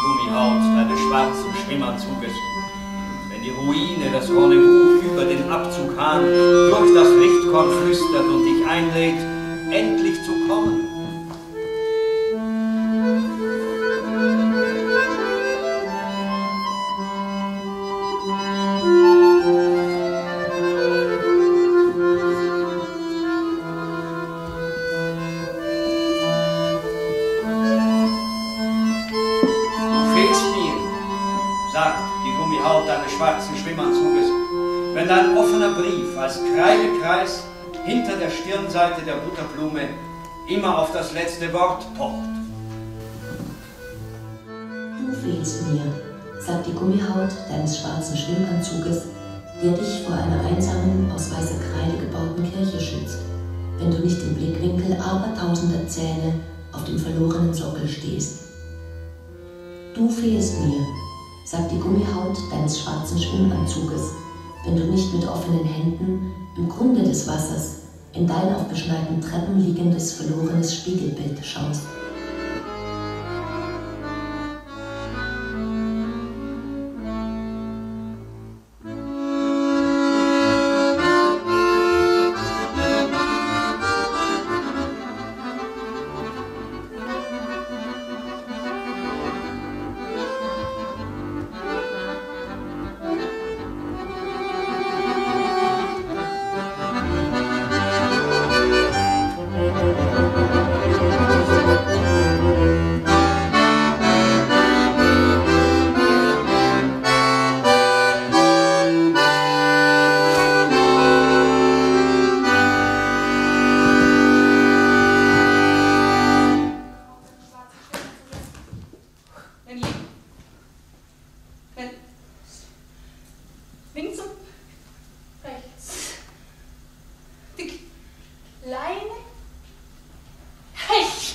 Gummihaut deines schwarzen Schwimmanzuges. Wenn die Ruine, das Rendezvous über den Abzughahn durch das Lichtkorn flüstert und dich einlädt, endlich zu kommen. Schwarzen Schwimmanzuges, wenn dein offener Brief als Kreidekreis hinter der Stirnseite der Butterblume immer auf das letzte Wort pocht. Du fehlst mir, sagt die Gummihaut deines schwarzen Schwimmanzuges, der dich vor einer einsamen, aus weißer Kreide gebauten Kirche schützt, wenn du nicht im Blickwinkel abertausender Zähne auf dem verlorenen Sockel stehst. Du fehlst mir, sagt die Gummihaut deines schwarzen Schwimmanzuges, wenn du nicht mit offenen Händen im Grunde des Wassers in dein auf beschneiten Treppen liegendes verlorenes Spiegelbild schaust. Links und rechts. Die kleine Hecht.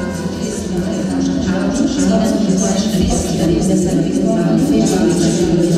Deshalb